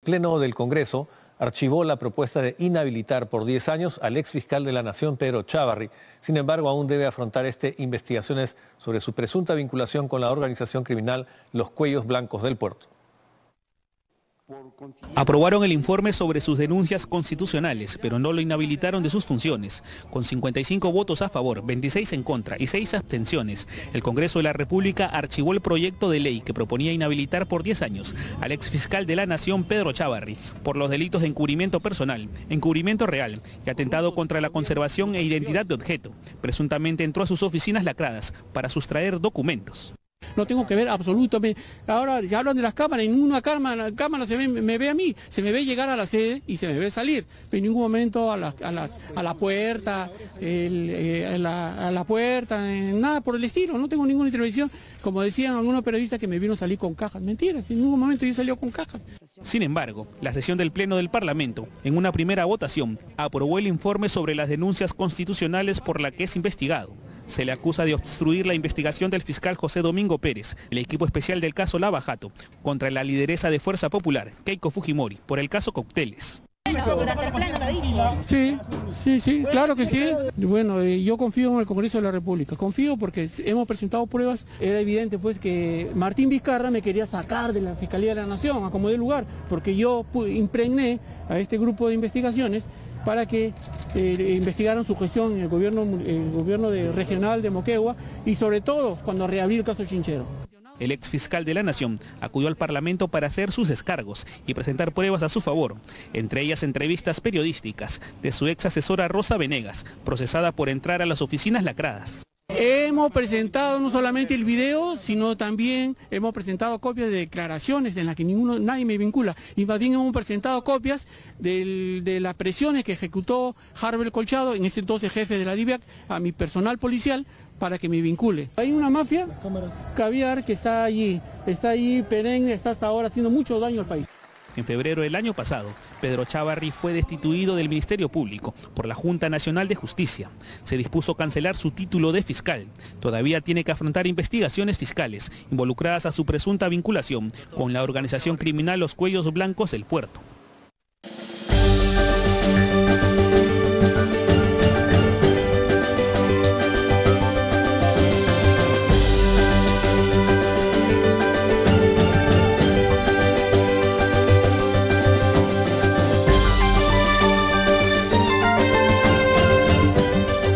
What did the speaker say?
Pleno del Congreso archivó la propuesta de inhabilitar por 10 años al exfiscal de la Nación, Pedro Chávarri. Sin embargo, aún debe afrontar investigaciones sobre su presunta vinculación con la organización criminal Los Cuellos Blancos del Puerto. Aprobaron el informe sobre sus denuncias constitucionales, pero no lo inhabilitaron de sus funciones. Con 55 votos a favor, 26 en contra y 6 abstenciones, el Congreso de la República archivó el proyecto de ley que proponía inhabilitar por 10 años al exfiscal de la Nación, Pedro Chávarri, por los delitos de encubrimiento personal, encubrimiento real y atentado contra la conservación e identidad de objeto. Presuntamente entró a sus oficinas lacradas para sustraer documentos. No tengo que ver absolutamente. Ahora se hablan de las cámaras, en ninguna cámara me ve a mí, se me ve llegar a la sede y se me ve salir, pero en ningún momento a la puerta, nada por el estilo, no tengo ninguna intervención, como decían algunos periodistas que me vieron salir con cajas. Mentiras, en ningún momento yo salí con cajas. Sin embargo, la sesión del Pleno del Parlamento, en una primera votación, aprobó el informe sobre las denuncias constitucionales por la que es investigado. Se le acusa de obstruir la investigación del fiscal José Domingo Pérez, el equipo especial del caso Lava Jato, contra la lideresa de Fuerza Popular, Keiko Fujimori, por el caso Cócteles. Durante el pleno lo dicho. Sí, claro que sí. Bueno, yo confío en el Congreso de la República. Confío porque hemos presentado pruebas. Era evidente pues que Martín Vizcarra me quería sacar de la Fiscalía de la Nación, a como dé lugar, porque yo impregné a este grupo de investigaciones para que investigaran su gestión en el gobierno regional de Moquegua y sobre todo cuando reabrí el caso Chinchero. El exfiscal de la Nación acudió al Parlamento para hacer sus descargos y presentar pruebas a su favor, entre ellas entrevistas periodísticas de su ex asesora Rosa Venegas, procesada por entrar a las oficinas lacradas. Hemos presentado no solamente el video, sino también hemos presentado copias de declaraciones en las que nadie me vincula. Y más bien hemos presentado copias de las presiones que ejecutó Harbel Colchado, en ese entonces jefe de la DIVIAC, a mi personal policial para que me vincule. Hay una mafia, caviar, que está allí perenne, está hasta ahora haciendo mucho daño al país. En febrero del año pasado, Pedro Chávarri fue destituido del Ministerio Público por la Junta Nacional de Justicia. Se dispuso cancelar su título de fiscal. Todavía tiene que afrontar investigaciones fiscales involucradas a su presunta vinculación con la organización criminal Los Cuellos Blancos del Puerto.